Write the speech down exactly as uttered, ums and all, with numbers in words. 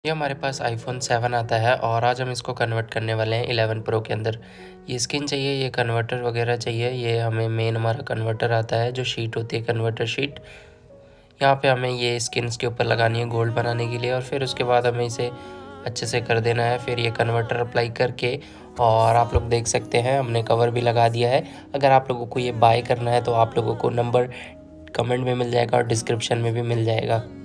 ये हमारे पास iPhone seven आता है और आज हम इसको कन्वर्ट करने वाले हैं इलेवन प्रो के अंदर। ये स्किन चाहिए, ये कन्वर्टर वगैरह चाहिए। ये हमें मेन हमारा कन्वर्टर आता है जो शीट होती है, कन्वर्टर शीट। यहाँ पे हमें ये स्किन के ऊपर लगानी है गोल्ड बनाने के लिए और फिर उसके बाद हमें इसे अच्छे से कर देना है। फिर ये कन्वर्टर अप्लाई करके, और आप लोग देख सकते हैं हमने कवर भी लगा दिया है। अगर आप लोगों को ये बाय करना है तो आप लोगों को नंबर कमेंट में मिल जाएगा और डिस्क्रिप्शन में भी मिल जाएगा।